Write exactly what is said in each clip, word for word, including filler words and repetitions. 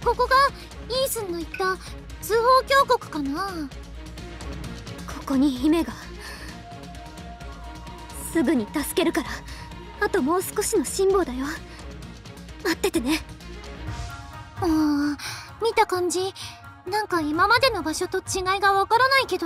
ここがイースンの言った通報峡谷かな。 ここに姫が。すぐに助けるから、あともう少しの辛抱だよ。待っててね。 ああ、見た感じなんか今までの場所と違いがわからないけど。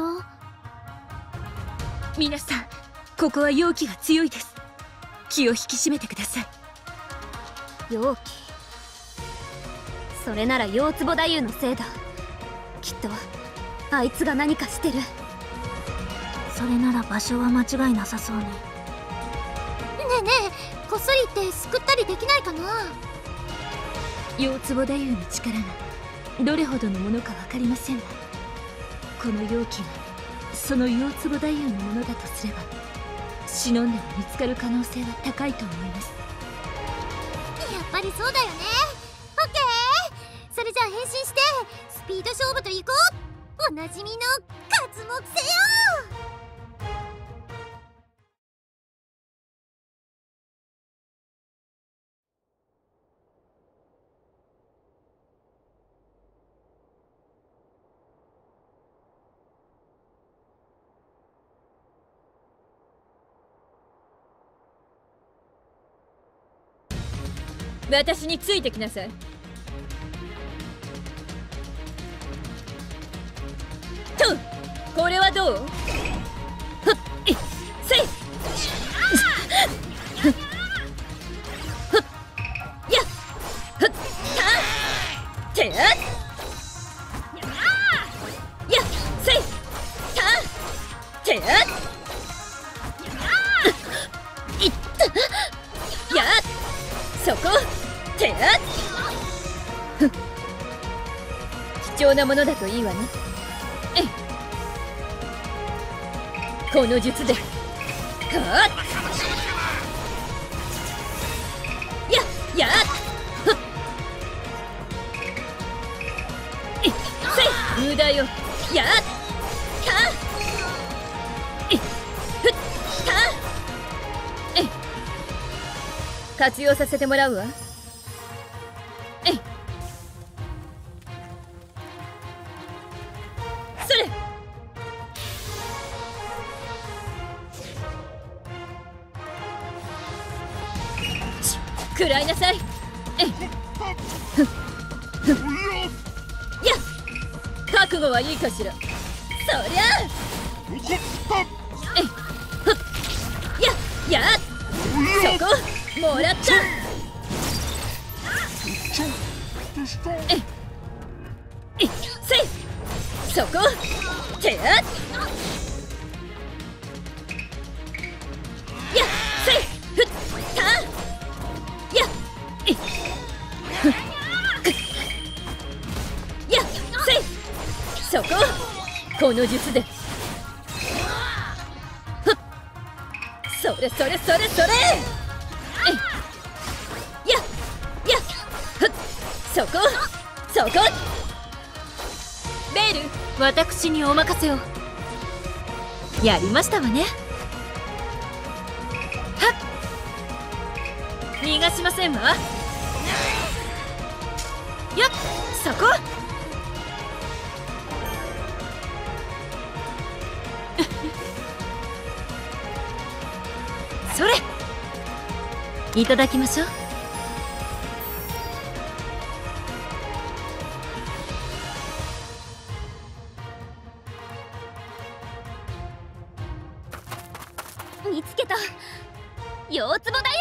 皆さん、ここは妖気が強いです。気を引き締めてください。 妖気。それなら妖壺太夫のせいだ。きっとあいつが何かしてる。 それなら場所は間違いなさそうね。ねえねえ、こっそり行って救ったりできないかな。 妖壺太夫の力がどれほどのものか分かりませんが、この妖気がその妖壺太夫のものだとすれば、忍んでも見つかる可能性は高いと思います。 やっぱりそうだよね。オッケー、それじゃあ変身してスピード勝負といこう。おなじみの活目せよ。 私についてきなさい。と、これはどう？はっ、い、せい、はっ、やっ、はっ、た、て、やっ、せい、た、て、いった、やっ、そこ、てやっ、貴重なものだといいわね。えい、この術で、はっ、やっ、やっ、はっ、い、せい、無駄よ、やっ、た、い、ふっ、た、えい、活用させてもらうわ。えい、それ、し、食らいなさい。えい、ふっ、ふっ、やっ、覚悟はいいかしら。そりゃえい、ふっ、やっ、やっ、そこ、もらった。えい、い、せい、そこ、てやっ、やっ、せい、ふっ、た、やっ、い、ふっ、くっ、やっ、せい、そこ、この術で、ふっ、それそれそれそれ、えい、やっ、やっ、ふっ、そこ、そこ、ベール、私にお任せを。やりましたわね。はっ、逃がしませんわ。やっ、そこそれ、いただきましょう。 見つけた。妖壺太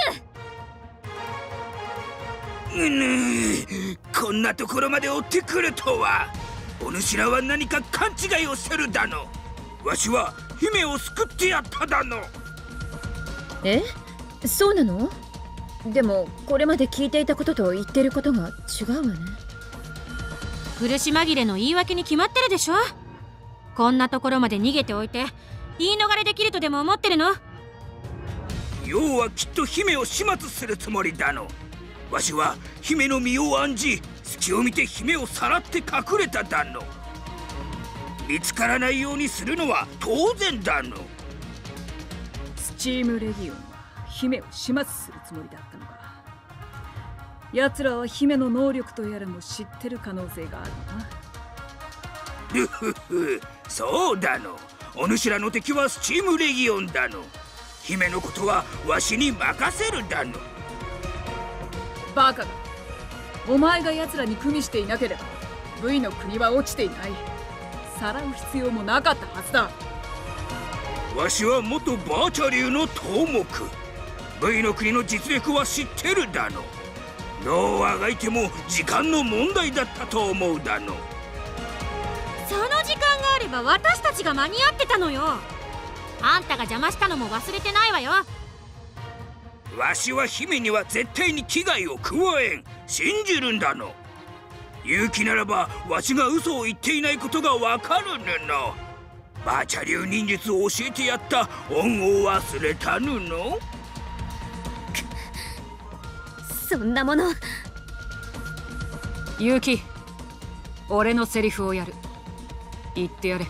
夫。 うぬ、こんなところまで追ってくるとは。お主らは何か勘違いをしてるだの。わしは姫を救ってやっただの。 え、そうなの？でもこれまで聞いていたことと言ってることが違うわね。 苦し紛れの言い訳に決まってるでしょ。こんなところまで逃げておいて言い逃れできるとでも思ってるの？ 要はきっと姫を始末するつもりだの。わしは姫の身を案じ、隙を見て姫をさらって隠れただの。見つからないようにするのは当然だの。 スチームレギオンは姫を始末するつもりだったのか。 奴らは姫の能力とやらも知ってる可能性があるな。 ふふふ、そうだの。お主らの敵はスチームレギオンだの。姫のことはわしに任せるだの。 バカだ。お前が奴らに組みしていなければ V の国は落ちていない。さらう必要もなかったはずだ。 わしは元バーチャ竜の頭目。 V の国の実力は知ってるだの。どうあがいても時間の問題だったと思うだの。 その時間があれば私たちが間に合ってたのよ。あんたが邪魔したのも忘れてないわよ。 わしは姫には絶対に危害を加えん。信じるんだの。勇気ならばわしが嘘を言っていないことがわかるぬの。バーチャ流忍術を教えてやった恩を忘れたぬの。 そんなもの。 勇気、俺のセリフをやる。言ってやれ。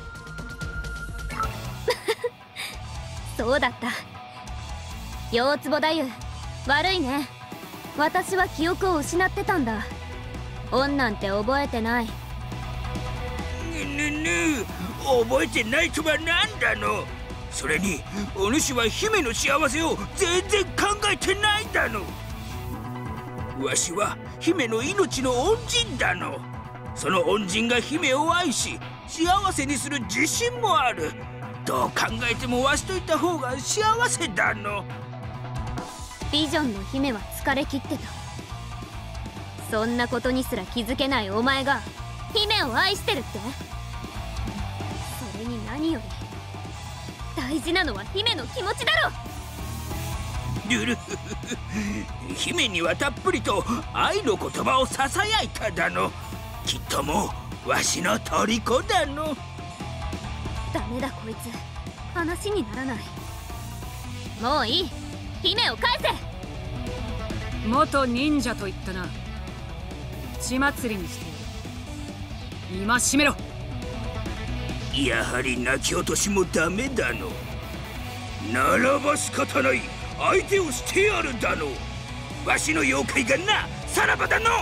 そうだった。四つ葉太夫、悪いね。私は記憶を失ってたんだ。恩なんて覚えてない。 ぬぬぬ、覚えてないとはなんだの。それにお主は姫の幸せを全然考えてないだの。わしは姫の命の恩人だの。その恩人が姫を愛し幸せにする自信もある。どう考えてもわしといた方が幸せだの。 ビジョンの姫は疲れ切ってた。そんなことにすら気づけないお前が姫を愛してるって？それに何より大事なのは姫の気持ちだろ。 ルル姫にはたっぷりと愛の言葉をささやいただの。きっともうわしの虜だの。 ダメだこいつ、話にならない。もういい、姫を返せ。 元忍者と言ったな。血祭りにして今しめろ。 やはり泣き落としもダメだの。ならば仕方ない、相手をしてやるだの。わしの妖怪がな、さらばだの。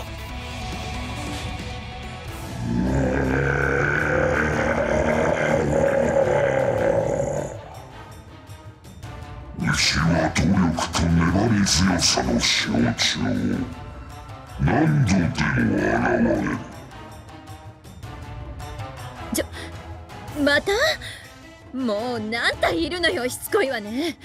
牛は努力と粘り強さの象徴。何度でも現れる。 ちょ、また？もう何体いるのよ、しつこいわね。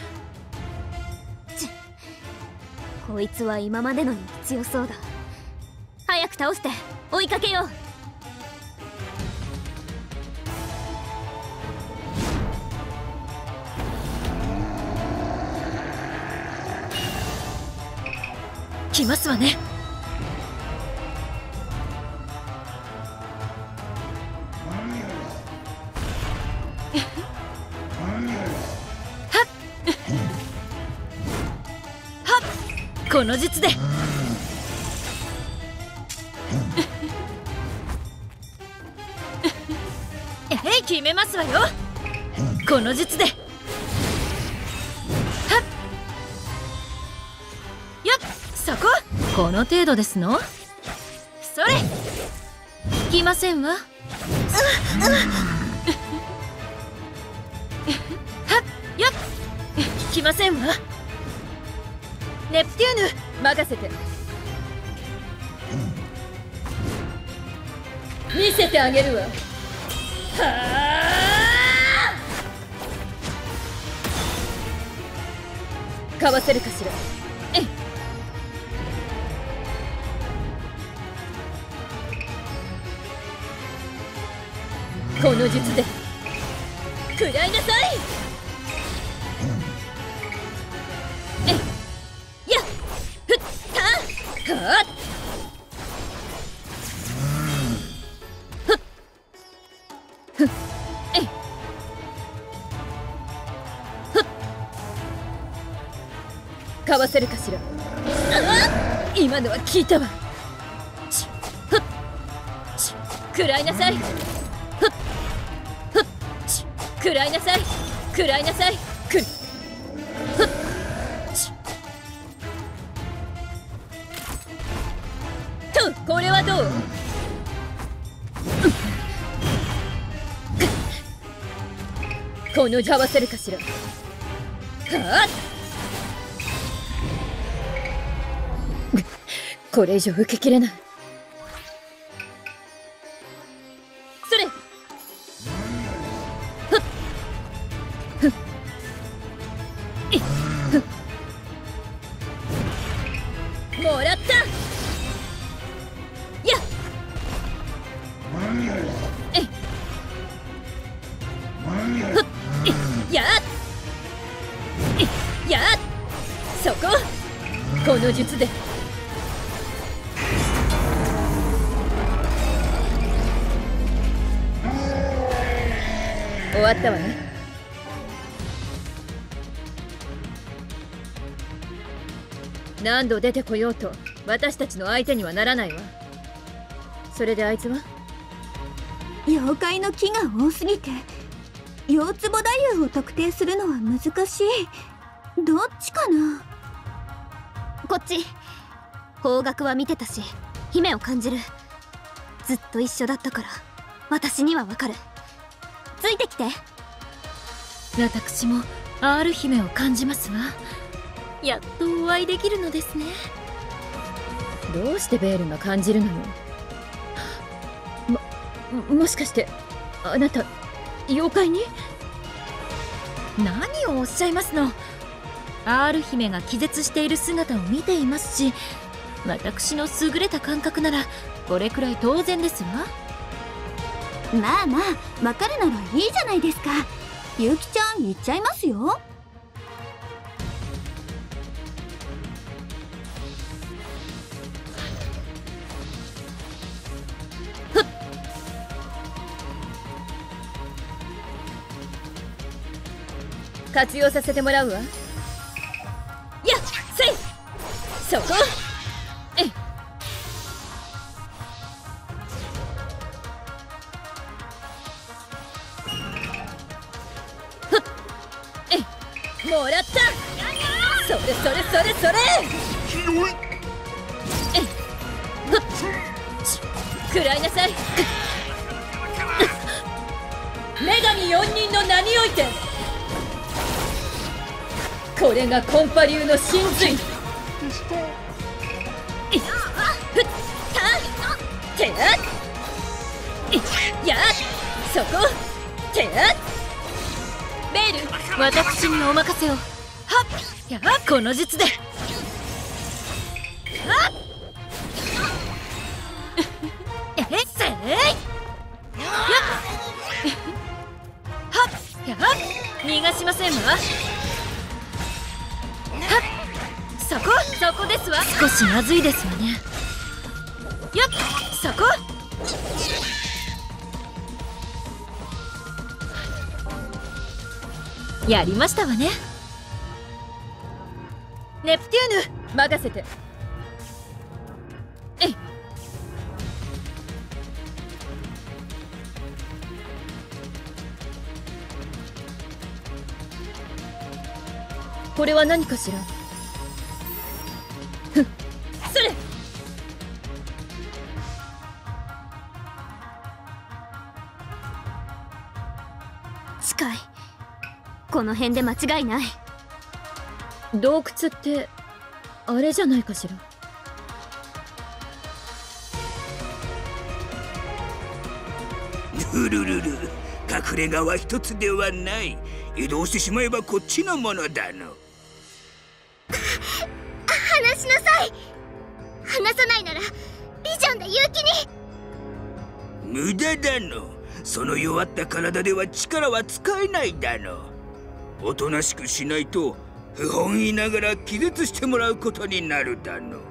こいつは今までのより強そうだ。早く倒して追いかけよう。 来ますわね。この術でえい、決めますわよ。この術ではっよっ、そこ。この程度ですの。それ引きませんわ。はっよっ、引きませんわ。ネプテューヌ、任せて。見せてあげるわ。はあ、かわせるかしら。えい。この術で食らいなさい。えいやっ、ふったはっふっふっえいふっかわせるかしら。あっ、今のは効いたわ。ちふっち食らいなさい。ふっふっち食らいなさい。食らいなさい。くるふっちこれはどう？この合わせるかしら。はあこれ以上受けきれない。それもらった。やっえっやっやっそここの術で終わったわね。何度出てこようと私たちの相手にはならないわ。それであいつは妖怪の木が多すぎて四つ葉太夫を特定するのは難しい。どっちかな。 こっち。方角は見てたし姫を感じる。ずっと一緒だったから私にはわかる。ついてきて。 私も R 姫を感じますわ。やっとお会いできるのですね。どうしてベールが感じるのよ。も、もしかしてあなた妖怪に？何をおっしゃいますの。 R 姫が気絶している姿を見ていますし、私の優れた感覚ならこれくらい当然ですわ。 まあまあわかるならいいじゃないですか。ゆうきちゃん言っちゃいますよ。 活用させてもらうわ。やっせいそこえいふっえいもらった。それそれそれそれえいふっち食らいなさい。女神四人の名においてこれがコンパ流の神髄。いっふったてあいやそこてあベール私にお任せを。はっやこの術ではっえっせいやっはっやっ逃がしませんわ。そこそこですわ。少しまずいですわね。よっそこやりましたわね。ネプテューヌ任せて。えいこれは何かしら。ふっそれ近い。この辺で間違いない。 洞窟ってあれじゃないかしら。 ルルルル隠れ家は一つではない。移動してしまえばこっちのものだの。 話しなさい。話さないならビジョンで勇気に。 無駄だの。その弱った体では力は使えないだの。おとなしくしないと不本意ながら気絶してもらうことになるだの。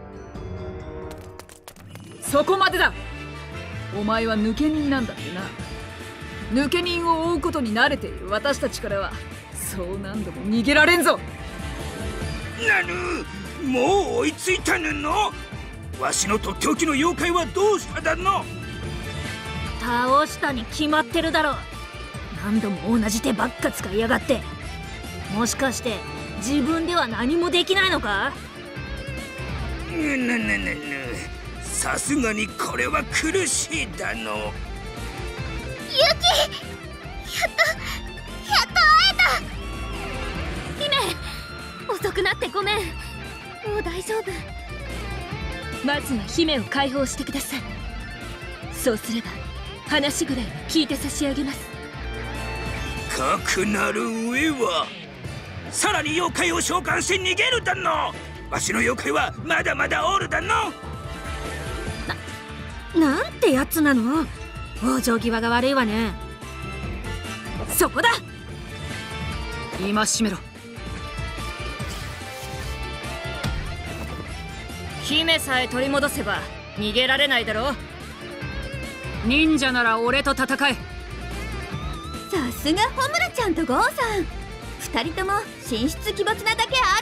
そこまでだ。お前は抜け人なんだってな。抜け人を追うことに慣れている私たちからはそう何度も逃げられんぞ。 なぬ、もう追いついたぬの。わしのとっておきの妖怪はどうしただの。 倒したに決まってるだろ。何度も同じ手ばっか使いやがって。もしかして自分では何もできないのか。 ぬぬぬぬぬ、 さすがにこれは苦しいだの。 ユキ、やっとやっと会姫、遅くなってごめん。もう大丈夫。 まずは姫を解放してください。そうすれば話ぐらいは聞いて差し上げます。 かくなる上はさらに妖怪を召喚して逃げるだの。わしの妖怪はまだまだおるだの。 な、なんてやつなの。往生際が悪いわね。そこだ。 今しめろ。 姫さえ取り戻せば逃げられないだろう。 忍者なら俺と戦え。 さすがホムラちゃんとゴーさん、二人とも神出鬼没なだけあ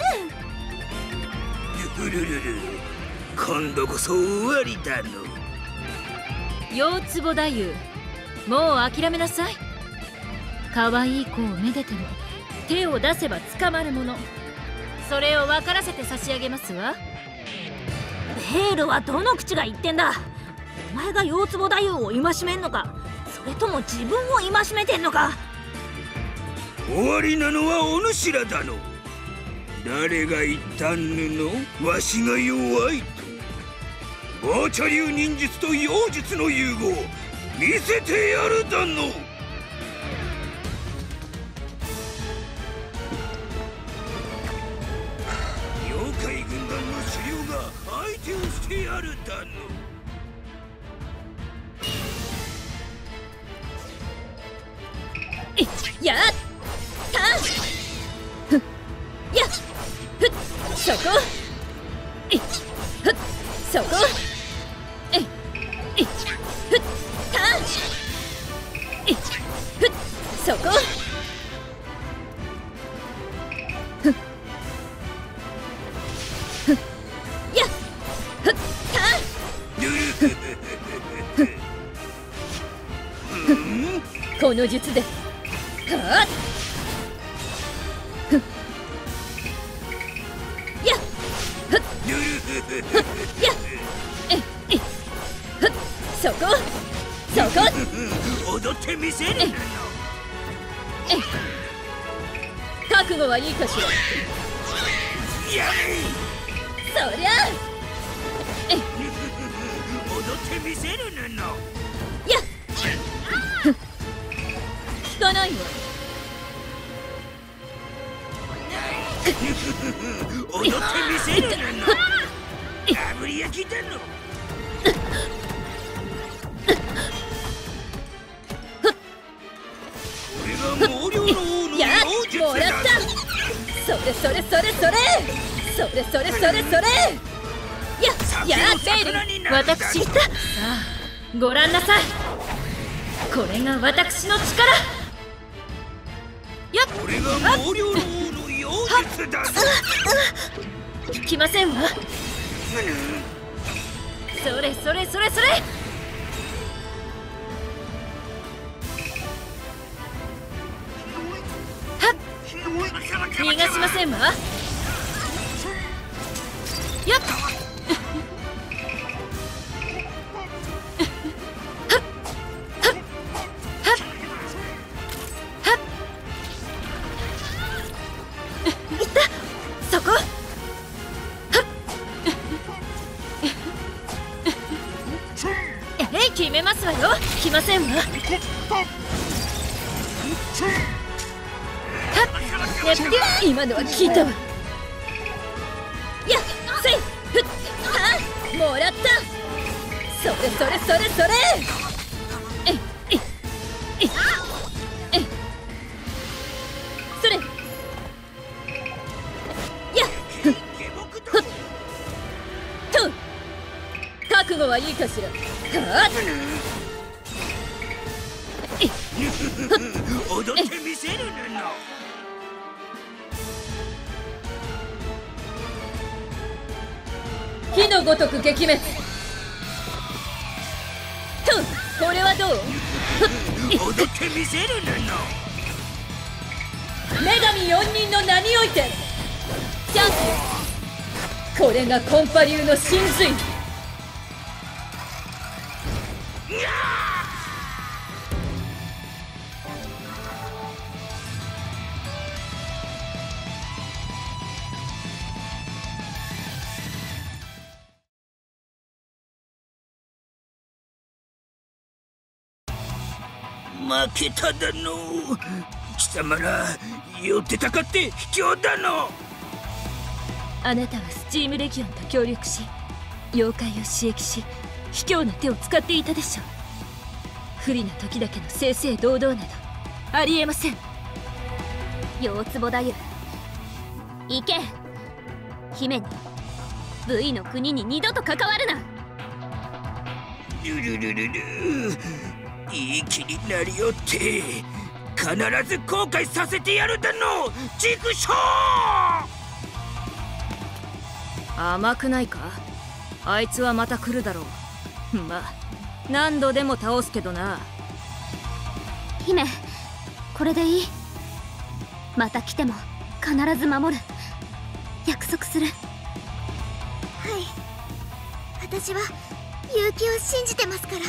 る。 ルルルル、今度こそ終わりだの。 四つ葉太夫、もう諦めなさい。可愛い子をめでても手を出せば捕まるもの、それを分からせて差し上げますわ。 ベールはどの口が言ってんだ。お前が四つ葉太夫を戒めんのか、それとも自分を戒めてんのか。 終わりなのはお主らだの。誰が言ったんぬの、わしが弱いと。バーチャ流忍術と妖術の融合、見せてやるだの。妖怪軍団の首領が相手をしてやるだの。 やったふっやっふっそこいっふっそこえいいっふったいっふっそこふっふっやっふったこの術ではっふっやっふっふっやっえいふっそこそこ踊ってみせるの。 え覚悟はいいかしら。 やれそりゃえ踊ってみせるの。 やっ聞かないわ。 踊ってみせるの。あぶり焼きだの。これが毛量の王のやっ妖術もらっだた。それそれそれそれそれそれそれそれややベール、私さあご覧なさい。これが私の力。やっこれが毛量の王の妖術だぞ。 聞きませんわ。それそれそれそれはっ逃がしませんわ。やっ決めますわよ。来ませんわ。はっやって今のは聞いたわ。やっせいふっはもらった。それそれそれそれえいえいえいえいそれやっふっふっと覚悟はいいかしら。はっ踊ってみせるの。 火のごとく撃滅と。これはどう。 踊ってみせるの。 女神四人の名においてチャンス。これがコンパ流の真髄。 負けただの。貴様らよってたかって卑怯だの。 あなたはスチームレギオンと協力し妖怪を刺激し卑怯な手を使っていたでしょう。不利な時だけの正々堂々などありえません。 四つ葉太夫、行け。姫に ブイ の国に二度と関わるな。 ルルルルル、いい気になりよって必ず後悔させてやるだの。畜生！ 甘くないか。あいつはまた来るだろう。まあ何度でも倒すけどな。 姫、これでいい。また来ても必ず守る。約束する。 はい、私は勇気を信じてますから。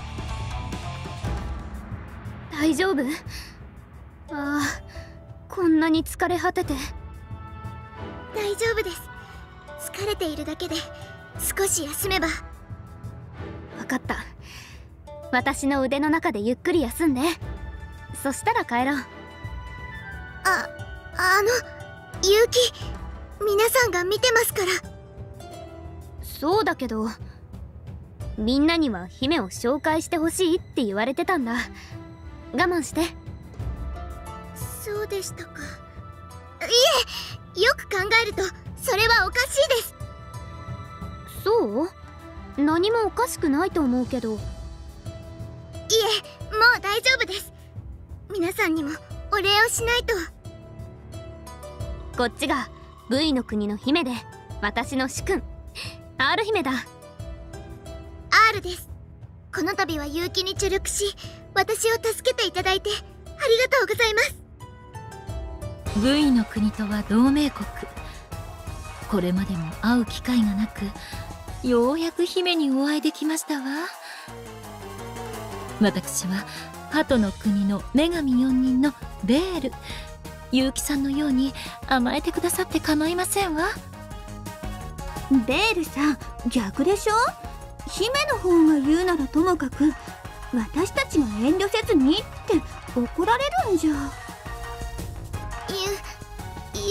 大丈夫？ああ、こんなに疲れ果てて。 大丈夫です。疲れているだけで少し休めば。 分かった。私の腕の中でゆっくり休んで。そしたら帰ろう。 あ、あの結城、皆さんが見てますから。 そうだけど、みんなには姫を紹介してほしいって言われてたんだ。我慢して。 そうでしたか。いえ、よく考えるとそれはおかしいです。 そう？何もおかしくないと思うけど。 いえ、もう大丈夫です。皆さんにもお礼をしないと。 こっちが ブイ の国の姫で、私の主君 R 姫だ。 R です。この度は結城に助力し私を助けていただいてありがとうございます。 ブイ の国とは同盟国。これまでも会う機会がなく、ようやく姫にお会いできましたわ。私は鳩の国の女神四人のベール。結城さんのように甘えてくださって構いませんわ。 ベールさん、逆でしょ。姫の方が言うならともかく、私たちが遠慮せずにって怒られるんじゃ。 ゆ、ゆ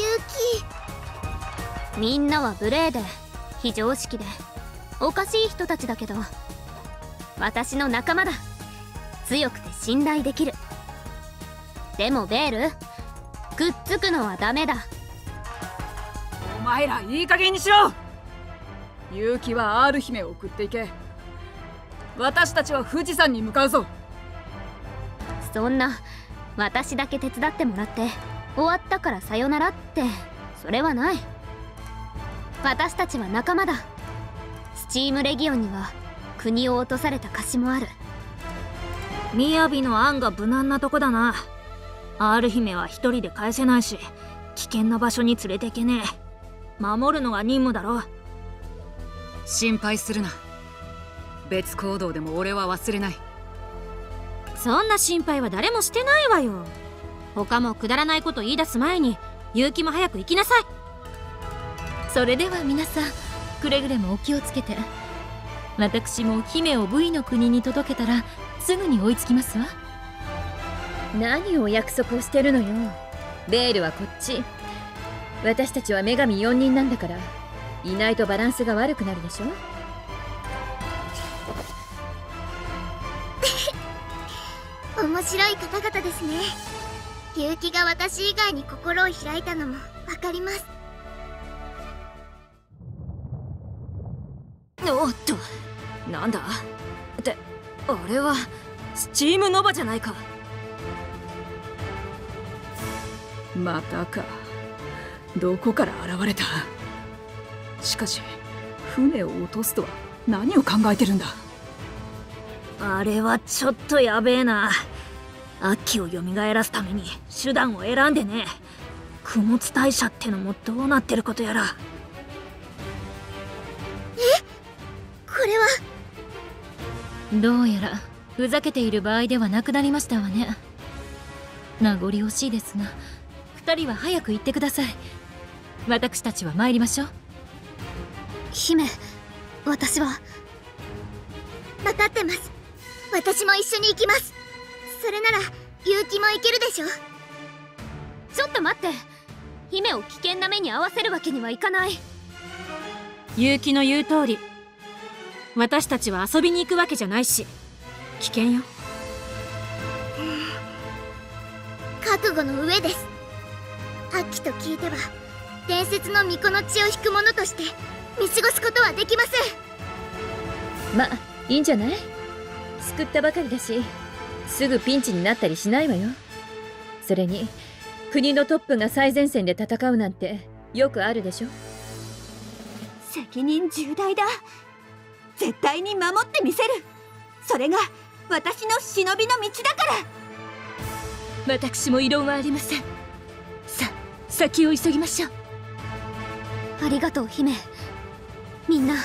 き。 みんなは無礼で非常識でおかしい人たちだけど、私の仲間だ。強くて信頼できる。でもベール、くっつくのはダメだ。 お前らいい加減にしろ。結城は R 姫を送っていけ。私たちは富士山に向かうぞ。 そんな私だけ手伝ってもらって終わったからさよならって、それはない。私たちは仲間だ。スチームレギオンには国を落とされた貸しもある。 雅の案が無難なとこだな。 R 姫は一人で返せないし、危険な場所に連れていけねえ。守るのが任務だろ。 心配するな。別行動でも俺は忘れない。 そんな心配は誰もしてないわよ。他もくだらないこと言い出す前に結城も早く行きなさい。 それでは皆さん、くれぐれもお気をつけて。私も姫を ブイ の国に届けたらすぐに追いつきますわ。何を約束をしてるのよ。ベールはこっち。私たちは女神よんにんなんだから、いないとバランスが悪くなるでしょ。 面白い方々ですね。結城が私以外に心を開いたのもわかります。 おっと、なんだって、あれはスチームノバじゃないか。 またか。どこから現れた。しかし船を落とすとは何を考えてるんだ。 あれはちょっとやべえな。アッキを蘇らすために手段を選んでね。供物大社ってのもどうなってることやら。 え、これは。 どうやらふざけている場合ではなくなりましたわね。名残惜しいですが、二人は早く行ってください。私たちは参りましょう。 姫、私は。 分かってます。私も一緒に行きます。 それなら結城もいけるでしょ。 ちょっと待って、姫を危険な目に遭わせるわけにはいかない。 結城の言う通り、私たちは遊びに行くわけじゃないし危険よ。 覚悟の上です。アッキと聞いては伝説の巫女の血を引く者として見過ごすことはできません。 ま、いいんじゃない？救ったばかりだし、すぐピンチになったりしないわよ。それに国のトップが最前線で戦うなんてよくあるでしょ。 責任重大だ。絶対に守ってみせる。それが私の忍びの道だから。 私も異論はありません。さあ、先を急ぎましょう。 ありがとう姫。みんな。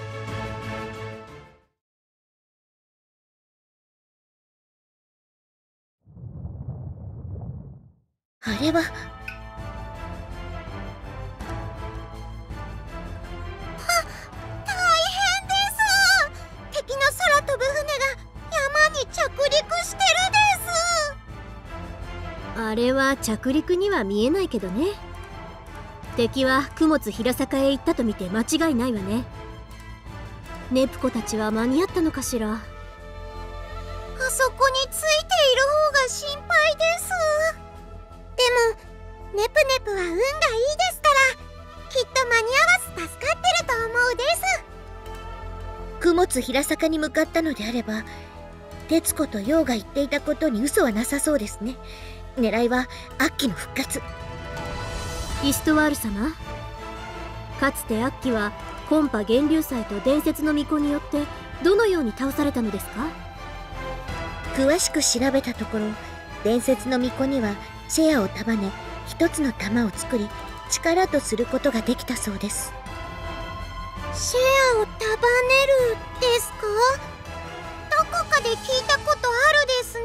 あれはあれは着陸には見えないけどね。敵は供物平坂へ行ったと見て間違いないわね。ネプコたちは間に合ったのかしら。 あそこについている方が心配です。でもネプネプは運がいいですから、きっと間に合わず助かってると思うです。供物平坂に向かったのであれば、徹子と陽が言っていたことに嘘はなさそうですね。狙いはアッキの復活。 イストワール様、かつてアッキはコンパ源流祭と伝説の巫女によってどのように倒されたのですか？ 詳しく調べたところ、伝説の巫女にはシェアを束ね一つの玉を作り力とすることができたそうです。シェアを束ねるですか？どこかで聞いたことあるですね。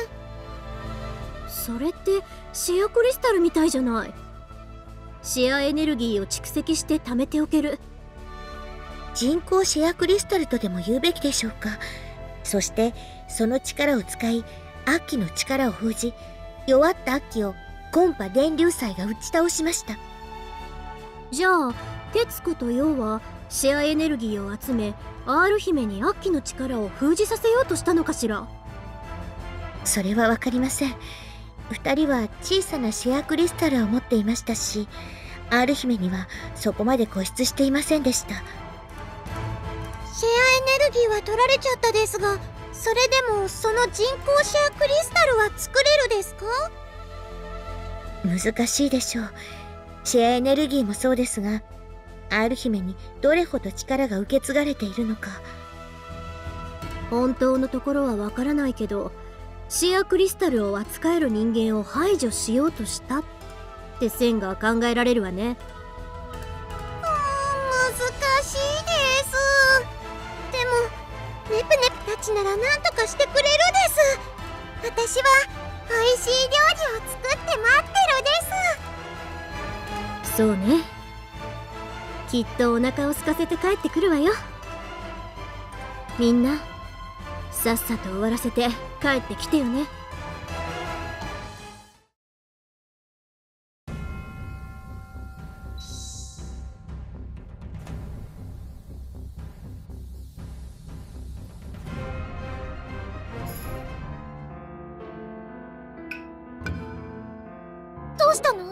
それってシェアクリスタルみたいじゃない。シェアエネルギーを蓄積して貯めておける。 人工シェアクリスタルとでも言うべきでしょうか。そしてその力を使いアッキの力を封じ、弱ったアッキをコンパ電流祭が打ち倒しました。 じゃあ徹子と陽はシェアエネルギーを集め R 姫にアッキの力を封じさせようとしたのかしら。 それは分かりません。二人は小さなシェアクリスタルを持っていましたし、 R 姫にはそこまで固執していませんでした。シェアエネルギーは取られちゃったですが、それでもその人工シェアクリスタルは作れるですか？難しいでしょう。シェアエネルギーもそうですが、 R 姫にどれほど力が受け継がれているのか本当のところはわからないけど、シェアクリスタルを扱える人間を排除しようとしたって線が考えられるわね。うーん、 難しいです。でもネプネプたちなら何とかしてくれるです。私は美味しい料理を作って待ってるです。 そうね、きっとお腹を空かせて帰ってくるわよ。みんなさっさと終わらせて帰ってきてよね。 どうしたの？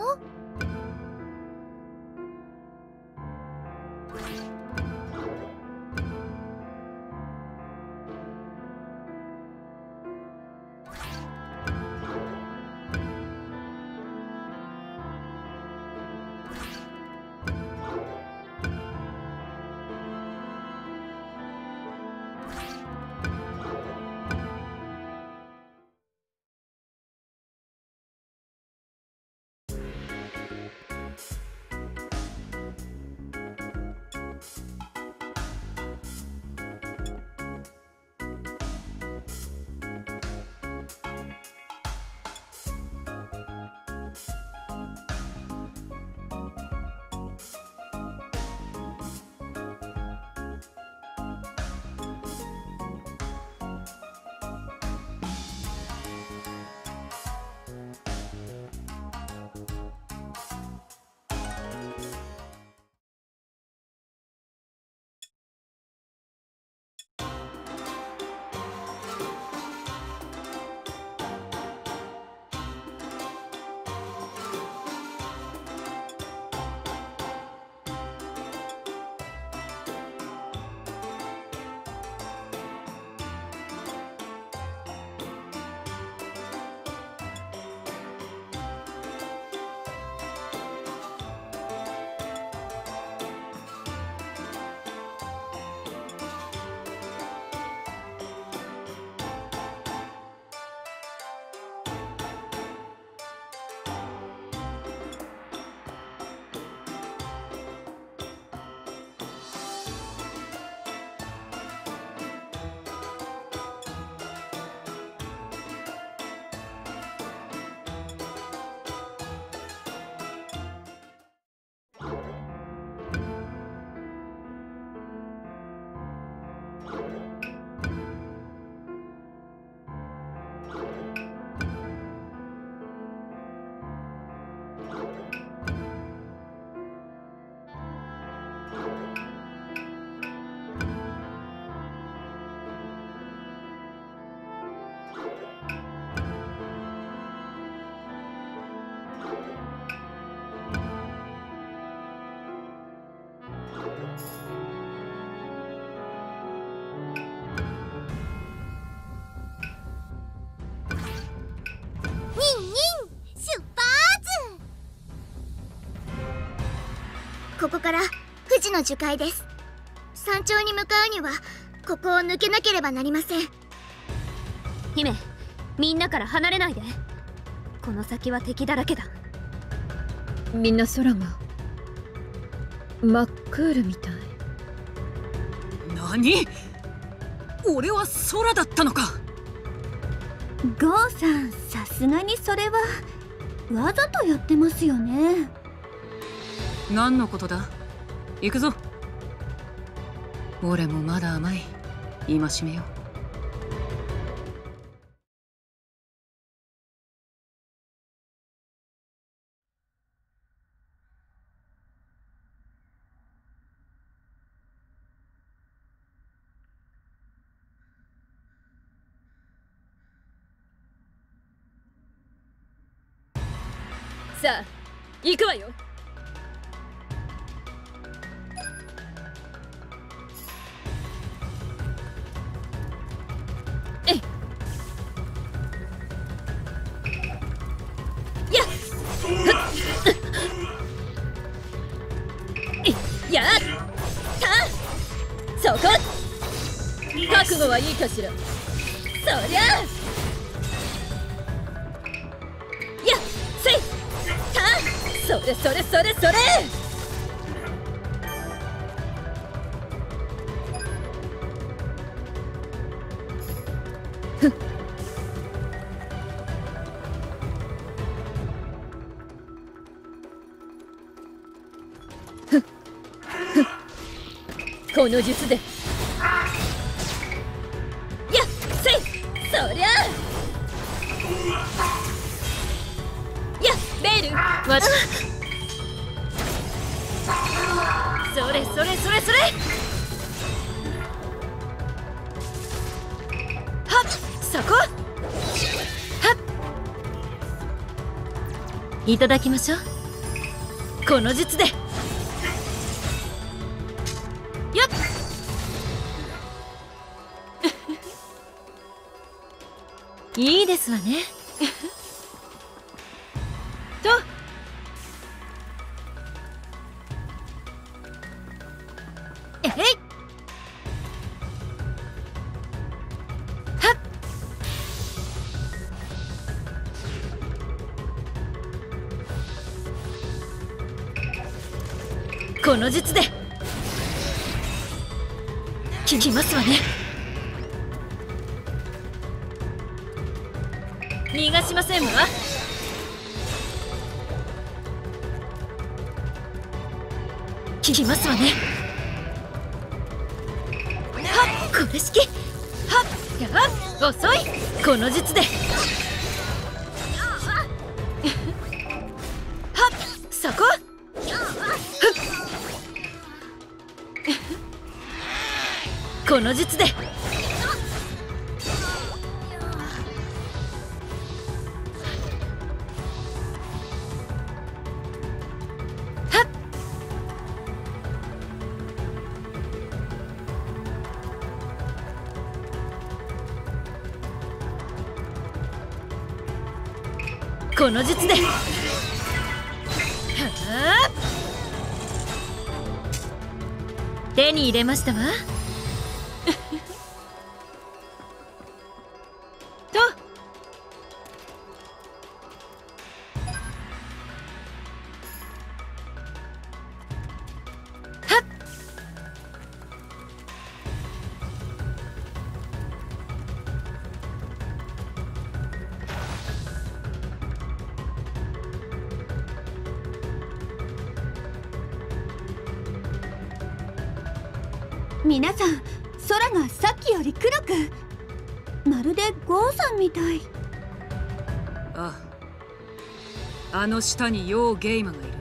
ニンニン出発。ここから富士の樹海です。山頂に向かうにはここを抜けなければなりません。 姫、みんなから離れないで。この先は敵だらけだ。 みんな空が真っクールみたい。 何？俺は空だったのか。 ゴーさん、さすがにそれはわざとやってますよね。 何のことだ？行くぞ。俺もまだ甘い。戒めよ。 さあ行くわよ。えいやっいやったそこ。覚悟はいいかしら。そりゃやっせいそれそれそれそれ。ふっふっふっこの術でやっせいそりゃやっベールわっそれそれそれそれ。はっそこはっいただきましょう。この術でよっいいですわねとえいはっこの術で効きますわね。逃がしませんわ。効きますわね。はっこれ式はっやっ遅い。この術ではっそここの術でこの術ではあ手に入れましたわとはっ皆さん、空がさっきより黒く、まるでゴーさんみたい。 ああ、あの下にヨーゲイマがいる。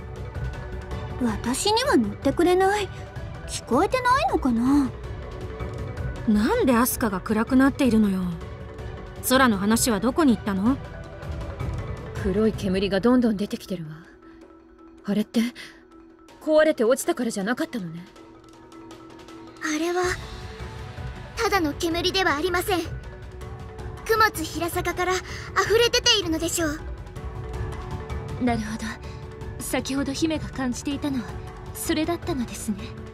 私には乗ってくれない。聞こえてないのかな。 なんでアスカが暗くなっているのよ。空の話はどこに行ったの？ 黒い煙がどんどん出てきてるわ。あれって壊れて落ちたからじゃなかったのね。 あれはただの煙ではありません。供物平坂から溢れ出ているのでしょう。 なるほど、先ほど姫が感じていたのはそれだったのですね。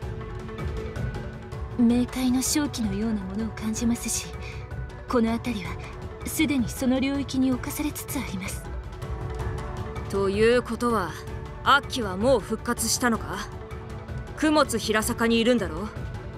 冥界の正気のようなものを感じますし、この辺りはすでにその領域に侵されつつあります。 ということはアッキはもう復活したのか？供物平坂にいるんだろう？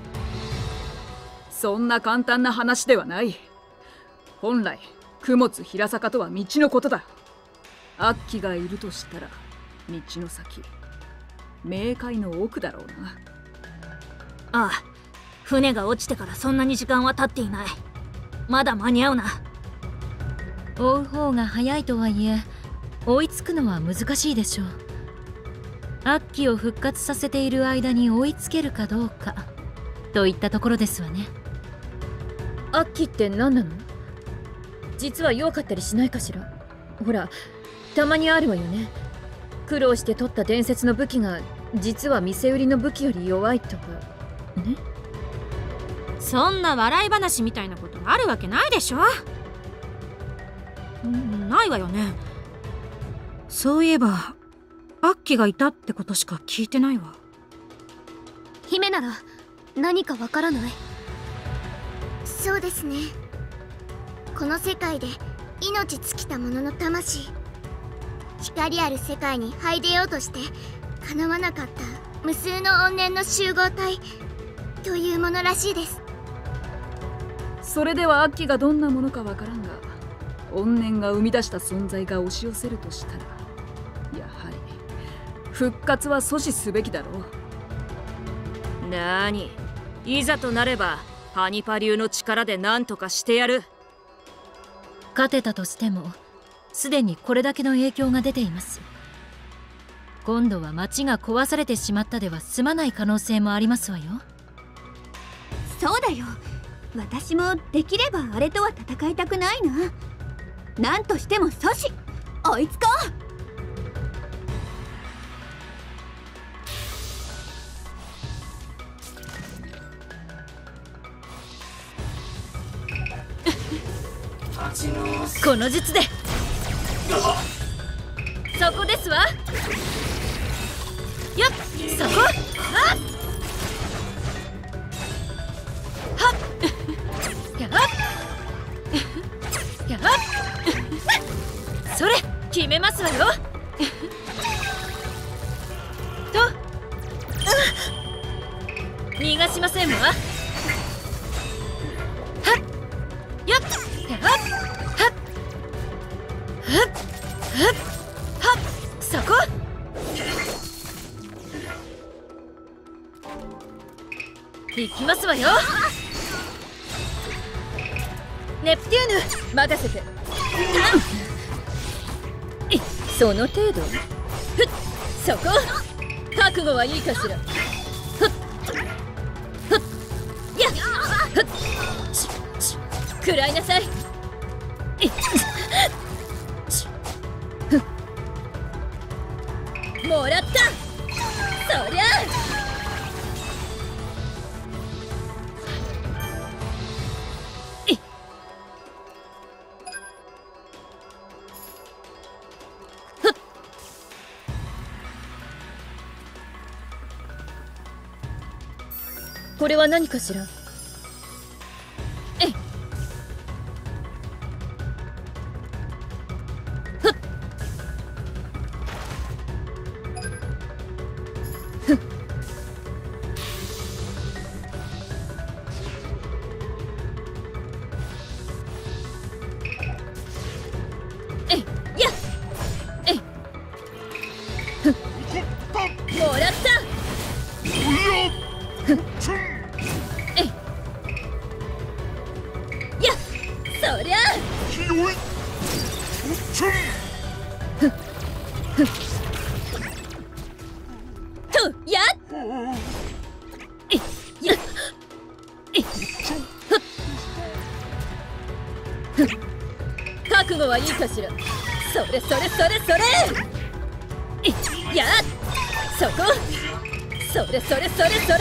そんな簡単な話ではない。本来供物平坂とは道のことだ。アッキがいるとしたら道の先、冥界の奥だろうな。 ああ、船が落ちてからそんなに時間は経っていない。まだ間に合うな。 追う方が早いとはいえ、追いつくのは難しいでしょう。アッキを復活させている間に追いつけるかどうかといったところですわね。 アッキって何なの？実は弱かったりしないかしら？ほら、たまにあるわよね。苦労して取った伝説の武器が実は店売りの武器より弱いとかね。 そんな笑い話みたいなことあるわけないでしょ。んないわよね。そういえばアッキがいたってことしか聞いてないわ。 姫なら何かわからない？ そうですね。この世界で命尽きた者の魂、光ある世界に這い出ようとして叶わなかった無数の怨念の集合体というものらしいです。 それではアッキがどんなものかわからんが、怨念が生み出した存在が押し寄せるとしたら、やはり復活は阻止すべきだろう。 なに、いざとなればハニパ流の力で何とかしてやる。 勝てたとしてもすでにこれだけの影響が出ています。今度は町が壊されてしまったでは済まない可能性もありますわよ。 そうだよ。私もできればあれとは戦いたくないな。何としても阻止、追いつこう。この術でそこですわ。よっ、そこ。はっはっやっやっそれ決めますわよ。と逃がしませんわ。はっよっやっはっはっはっはっそこ。行きますわよ。ネプテューヌ任せて。その程度。ふっそこ。覚悟はいいかしら。ふっふっやっふっしし食らいなさい。いしふっもらった。そりゃこれは何かしら。えいふっふっえいやっえいふっもらった。ふっえいやっそりゃふっふっとやっえいやっえいふっふっ覚悟はいいかしら。それそれそれそれえいやっそこ。 それそれそれそれ。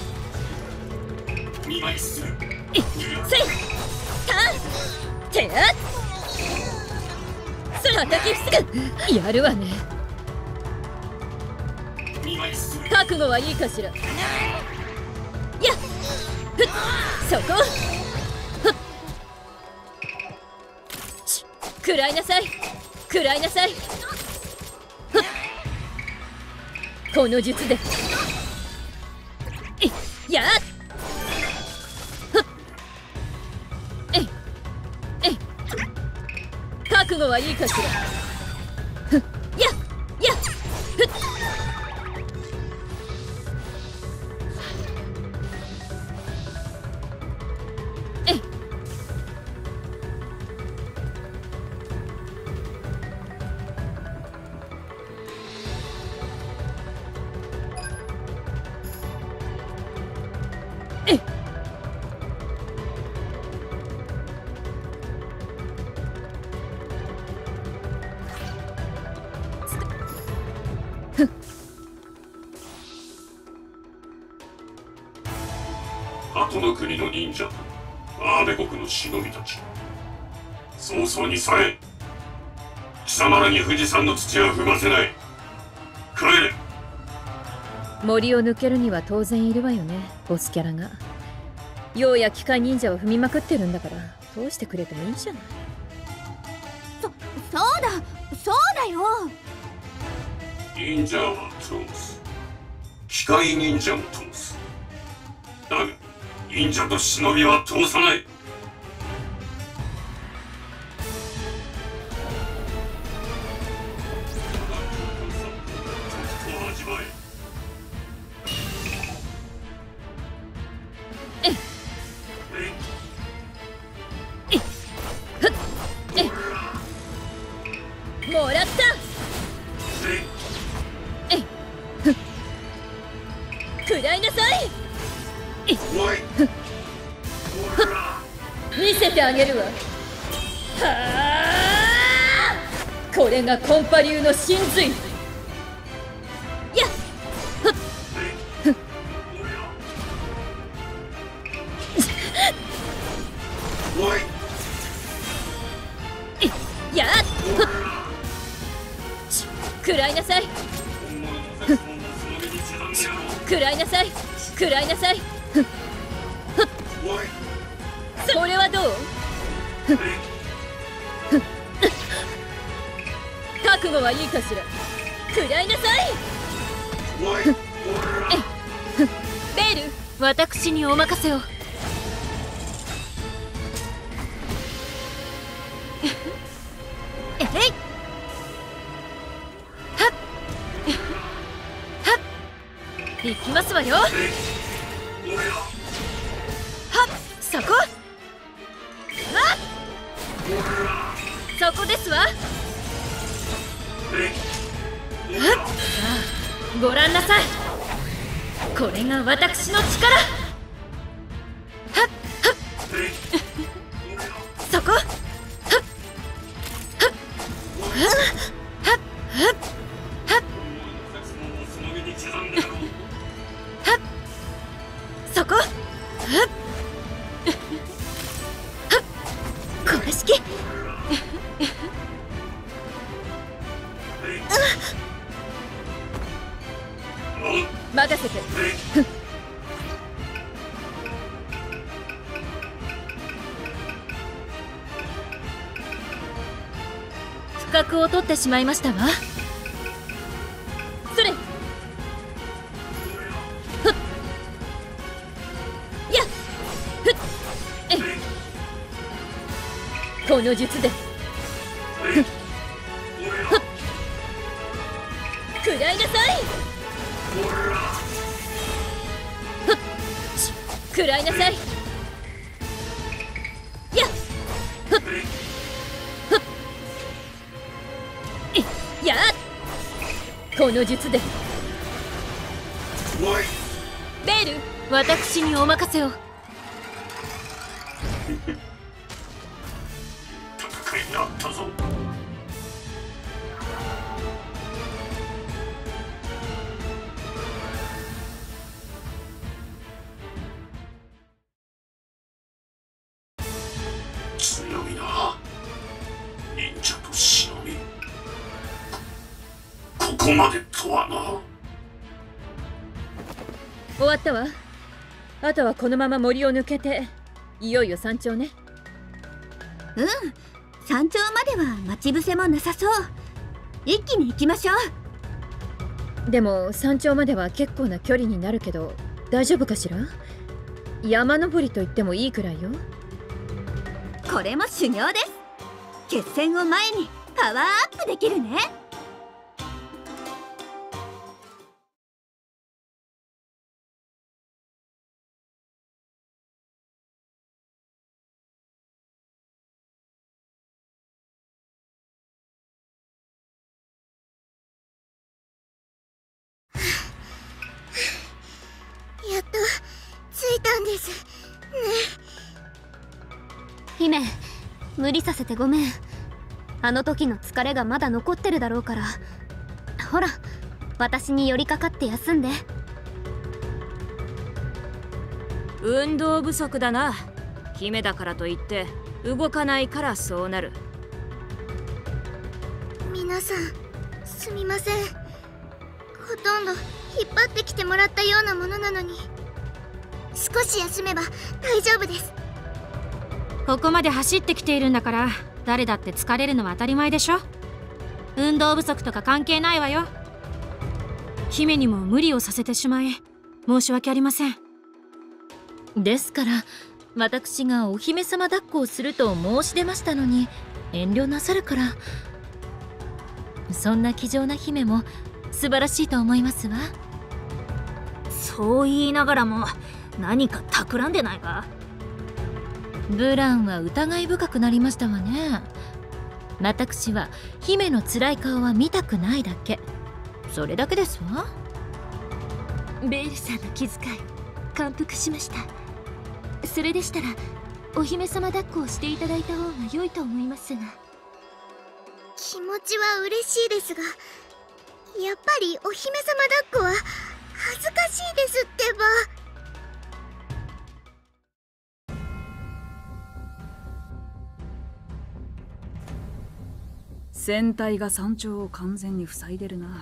にまい進む。 いっせいたてあ叩きつく。やるわね。 にまい進む。 覚悟はいいかしら。やっふっそこふっし食らいなさい食らいなさい。ふっこの術でいやっふっえいえい覚悟はいいかしら。ふっやっやっふっ後の国の忍者とアーベ国の忍びたち、早々に去れ。貴様らに富士山の土は踏ませない。帰れ。 森を抜けるには当然いるわよね、ボスキャラが。妖や機械忍者を踏みまくってるんだから通してくれてもいいじゃない。 そ、そうだそうだよ。 忍者は通す。機械忍者も通す。だが忍者と忍びは通さない。 もらった。えいふっ食らいなさい。見せてあげるわ。はあ、これがコンパ流の神髄。やっふっふっいやっふっ食らいなさい。ふっ食らいなさい食らいなさい。ふっふっそれはどう。ふっふっ覚悟はいいかしら。食らいなさい。ふっえいふっベール、 私にお任せを。 えい行きますわよ。はっそこはっそこですわ。はっさあご覧なさい。これが私の力。はっはっそこはっはっはっはっはっそこはっはっ公式任せて。 不覚を取ってしまいましたわ。 それこの術でふっふっ食らいなさい。ふっ食らいなさい。やっふっふっいやっこの術でベール、 私にお任せを。 戦いになったぞ。 こまでとはな。 終わったわ。あとはこのまま森を抜けていよいよ山頂ね。 うん、山頂までは待ち伏せもなさそう。一気に行きましょう。でも山頂までは結構な距離になるけど大丈夫かしら。山登りと言ってもいいくらいよ。 これも修行です。決戦を前にパワーアップできるね。 やっと着いたんですね。 姫、無理させてごめん。あの時の疲れがまだ残ってるだろうから。ほら、私に寄りかかって休んで。 運動不足だな。姫だからといって動かないからそうなる。 皆さんすみません。ほとんど引っ張ってきてもらったようなものなのに。少し休めば大丈夫です。 ここまで走ってきているんだから誰だって疲れるのは当たり前でしょ。運動不足とか関係ないわよ。姫にも無理をさせてしまい申し訳ありません。 ですから私がお姫様抱っこをすると申し出ましたのに遠慮なさるから。そんな気丈な姫も素晴らしいと思いますわ。 そう言いながらも何か企んでないか。 ブランは疑い深くなりましたわね。私は姫の辛い顔は見たくないだけ、それだけですわ。 ベールさんの気遣い感服しました。それでしたらお姫様抱っこをしていただいた方が良いと思いますが。 気持ちは嬉しいですが、やっぱりお姫様抱っこは恥ずかしいですってば。 船体が山頂を完全に塞いでるな。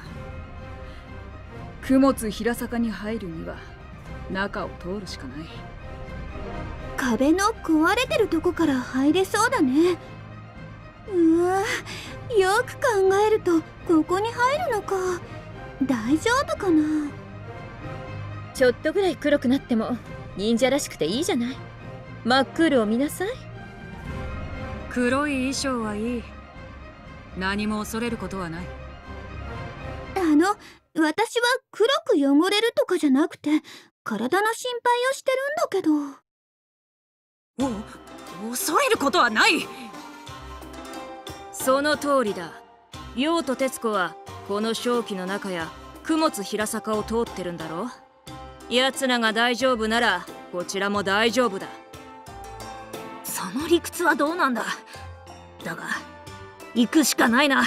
供物平坂に入るには中を通るしかない。 壁の壊れてるとこから入れそうだね。うわ、よく考えるとここに入るのか。大丈夫かな。 ちょっとぐらい黒くなっても忍者らしくていいじゃない。真っ黒を見なさい。 黒い衣装はいい。何も恐れることはない。 あの、私は黒く汚れるとかじゃなくて体の心配をしてるんだけど。 お、恐れることはない。 その通りだ。陽と徹子はこの瘴気の中や供物平坂を通ってるんだろう。奴らが大丈夫ならこちらも大丈夫だ。 その理屈はどうなんだ。だが行くしかないな。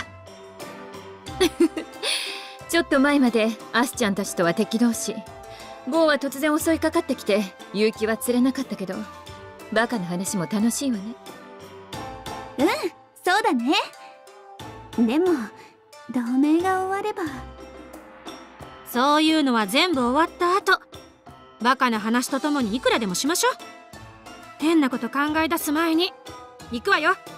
ちょっと前までアスちゃんたちとは敵同士。ゴーは突然襲いかかってきて結城は釣れなかったけど、バカな話も楽しいわね。 うん、そうだね。でも同盟が終われば。 そういうのは全部終わった後、バカな話とともにいくらでもしましょう。変なこと考え出す前に行くわよ。